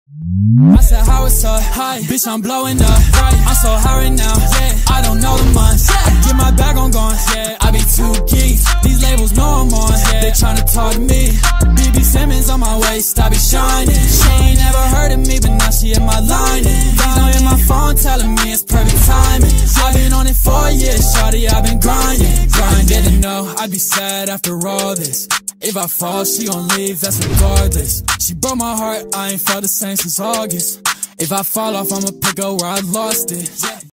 I said how it's up, hi, bitch I'm blowing up, right. I'm so high right now, yeah, I don't know the months, yeah. I get my bag on gone, yeah, I be too geeks. These labels know I'm on, yeah, they tryna talk to me. BB Simmons on my waist, I be shining. She ain't never heard of me, but now she in my lining. Please don't hit my phone telling me it's perfect timing. I've been on it for years, shawty, I've been grinding. Didn't know I'd be sad after all this. If I fall, she gon' leave, that's regardless. She broke my heart, I ain't felt the same since August. If I fall off, I'ma pick up where I lost it.